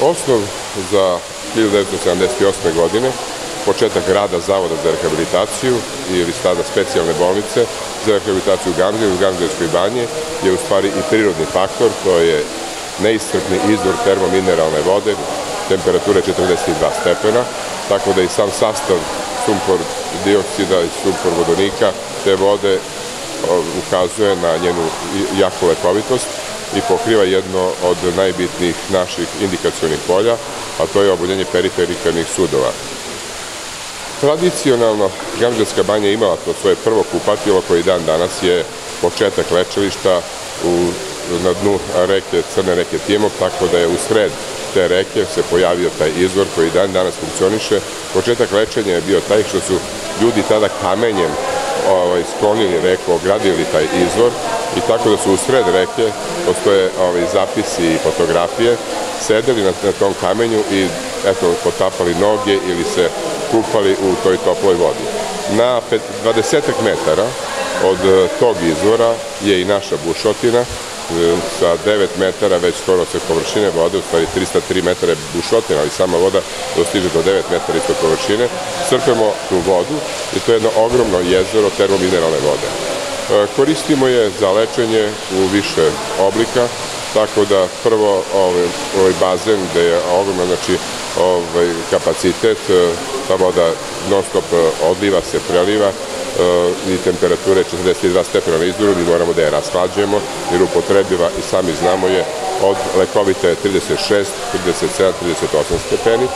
Osnov za 1978. godine, početak rada Zavoda za rehabilitaciju ili sada specijalne bolnice za rehabilitaciju u Gamziju, u Gamzijskoj banji, je u stvari i prirodni faktor, to je neiscrpni izvor termomineralne vode, temperature 42 stepena, tako da i sam sastav sumpor dioksida i sumpor vodonika te vode ukazuje na njenu jaku lekovitost i pokriva jedno od najbitnijih naših indikacionih polja, a to je oboljenje perifernih sudova. Tradicionalno, Gamzijska banja je imala to svoje prvo kupatilo koji dan danas je početak lečilišta na dnu reke Crne reke Timok, tako da je u sred te reke se pojavio taj izvor koji dan danas funkcioniše. Početak lečenja je bio taj što su ljudi tada kamenjem sklonili reku, ogradili taj izvor i tako da su u sred reke, postoje zapisi i fotografije, sedeli na tom kamenju i potapali noge ili se kupali u toj toploj vodi. Na 20 metara od tog izvora je i naša bušotina, sa 9 metara već skoro se površine vode, u stvari 303 metara je bušotina, ali sama voda dostiže do 9 metara ispod površine. Crpemo tu vodu i to je jedno ogromno jezero termomineralne vode. Koristimo je za lečenje u više oblika, tako da prvo ovaj bazen gde je ogromno, znači kapacitet, ta voda non stop odliva se, preliva i temperature 42 stepena na izvoru, mi moramo da je rashlađujemo jer upotrebiva i sami znamo je od lekovite 36, 37, 38 stepeni,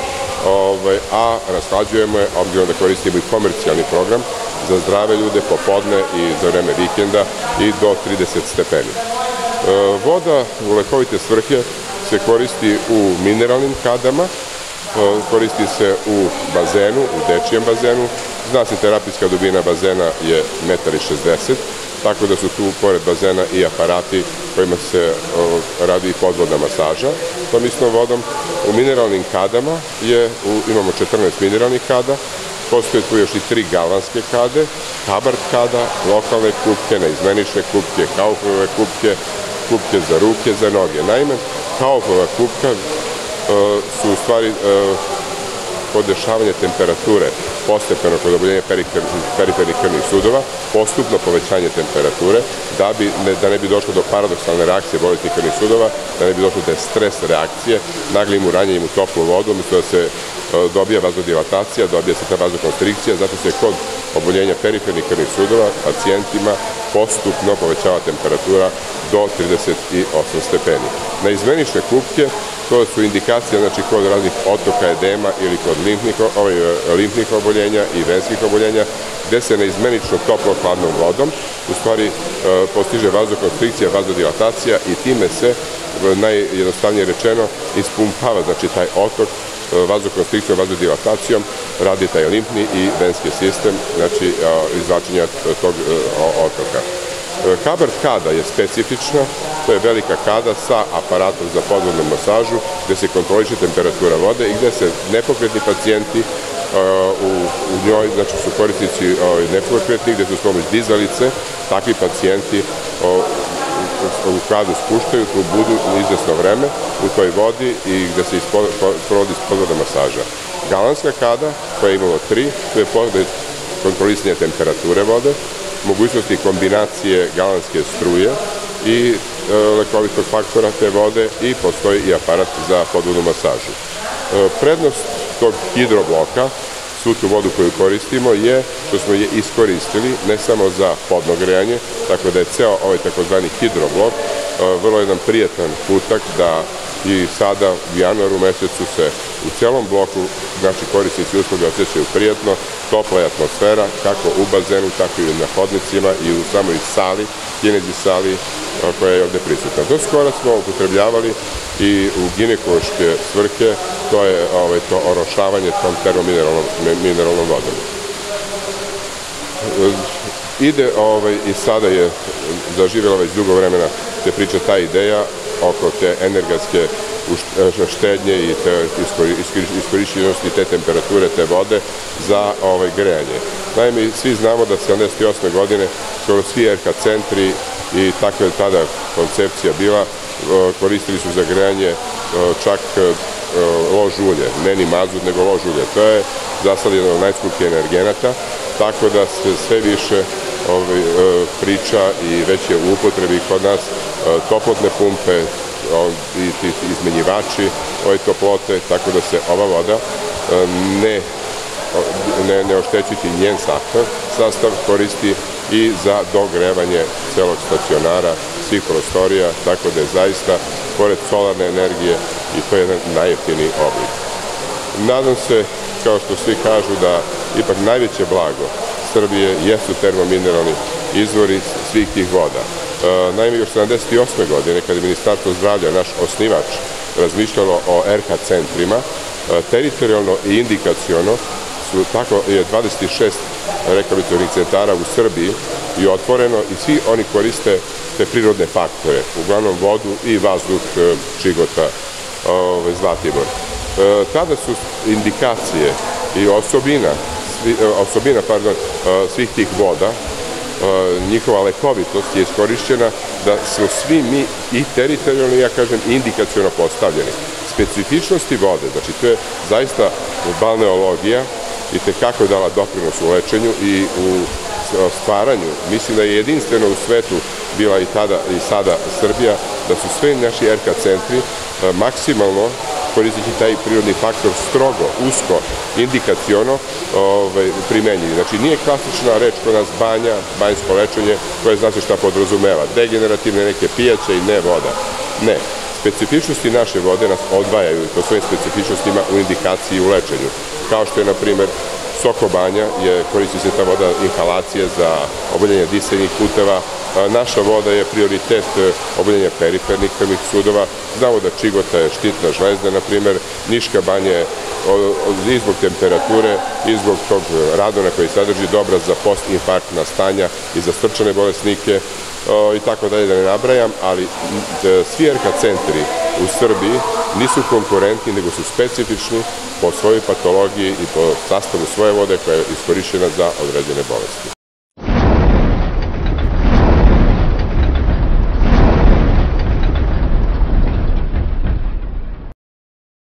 a rashlađujemo je obzirom da koristimo i komercijalni program za zdrave ljude popodne i za vreme vikenda i do 30 stepeni. Voda u lekovite svrhe se koristi u mineralnim kadama, koristi se u bazenu, u dečijem bazenu. Zna se, terapijska dubina bazena je 1,60 m, tako da su tu pored bazena i aparati kojima se radi podvodna masaža tom istom vodom. U mineralnim kadama imamo 14 mineralnih kada, postoje tu još i 3 galvanske kade, Habart kada, lokalne kupke, neizmenične kupke, Kaufove kupke, kupke za ruke, za noge. Naime, Kaufova kupka su u stvari podešavanje temperature postepeno kod oboljenja perifernih krvnih sudova, postupno povećanje temperature, da ne bi došlo do paradoksalne reakcije bolesnih krvnih sudova, da ne bi došlo do stres reakcije, naglim uranjenjem u toplu vodu, umjesto da se dobija vazodilatacija, dobija se ta vazokonstrikcija, zato se kod oboljenja perifernih krvnih sudova pacijentima postupno povećava temperatura do 38 stepeni. Na izmenične kupke to su indikacije, znači, kod raznih otoka edema ili kod limfnih oboljenja i venskih oboljenja, gde se neizmenično toplo-hladnom vodom u stvari postiže vazokonstrikcija, vazodilatacija i time se, najjednostavnije rečeno, ispumpava, znači, taj otok vazokonstrikcijom, vazodilatacijom, radi taj limfni i venski sistem, znači, izvlačenja tog otoka. Habart kada je specifična, to je velika kada sa aparatom za podvodnu masažu gde se kontroliše temperatura vode i gde se nepokretni pacijenti u njoj, znači su korisnici nepokretni, gde su s pomoć dizalice, takvi pacijenti u kadu spuštaju, tu budu izvesno vreme u toj vodi i gde se provodi podvodna masaža. Galanska kada, koja je imala 3, to je kontrolisanje temperature vode, mogućnosti kombinacije galanske struje i lekovitog faktora te vode i postoji i aparat za podvodnu masažu. Prednost tog hidrobloka, svu tu vodu koju koristimo, je što smo je iskoristili ne samo za podno grejanje, tako da je ceo ovaj takozvani hidroblok vrlo jedan prijetan putak da i sada u januaru mesecu se u celom bloku naši korisnici usluga osjećaju prijatno, topla je atmosfera, kako u bazenu, tako i na hodnicima i u samoj sali, kinezi sali koja je ovde prisutna. Do skora smo upotrebljavali i u ginekološke svrhe, to je to orošavanje tom termomineralnom vodom. Ide i sada je zaživjela već dugo vremena se priča ta ideja oko te energetske štednje i iskorišćenosti te temperature, te vode za grejanje. Naime, svi znamo da 1978. godine skoro svi RH centri i takva je tada koncepcija bila, koristili su za grejanje čak lož ulje, ne ni mazut, nego lož ulje. To je za sad jedan od najskupljih energenata, tako da se sve više priča i već je u upotrebi kod nas toplotne pumpe i izmenjivači ove toplote, tako da se ova voda ne oštećujući njen sastav koristi i za dogrevanje celog stacionara, svih prostorija, tako da je zaista, pored solarne energije, i to je jedan najjeftiniji oblik. Nadam se, kao što svi kažu, da ipak najveće blago Srbije jesu termomineralni izvori svih tih voda. Naime, još 78. godine, kada je Ministarstvo zdravlja, naš osnivač, razmišljalo o RH centrima, teritorijalno i indikaciono tako je 26 rehabilitativnih centara u Srbiji i otvoreno i svi oni koriste te prirodne faktore, uglavnom vodu i vazduh Čigota, Zlatibor. Tada su indikacije i osobina svih tih voda, njihova lekovitost je iskorišćena da smo svi mi i teritorijalno, ja kažem, indikaciono postavljeni. Specifičnosti vode, znači to je zaista balneologija i tekako je dala doprinos u lečenju i u stvaranju. Mislim da je jedinstveno u svetu bila i tada i sada Srbija, da su sve naši RH centri maksimalno koristeći taj prirodni faktor strogo, usko, indikaciono primenjeni. Znači nije klasična reč kod nas banja, banjsko lečenje, koje zna se šta podrazumeva. Degenerativne neke pijaće i ne voda. Ne. Specifičnosti naše vode nas odvajaju po svojim specifičnostima u indikaciji i u lečenju. Kao što je, na primer, Sokobanja, koristi se ta voda inhalacije za oboljenje disajnih puteva. Naša voda je prioritet oboljenja perifernih krvnih sudova. Znamo da Čigota je štitna žlezda, na primer, Niška banja je i zbog temperature i zbog tog radona koji sadrži dobra za postinfarktna stanja i za srčane bolesnike i tako dalje, da ne nabrajam, ali svi RH centri u Srbiji nisu konkurentni, nego su specifični po svojoj patologiji i po sastavu svoje vode koja je iskorišćena za određene bolesti.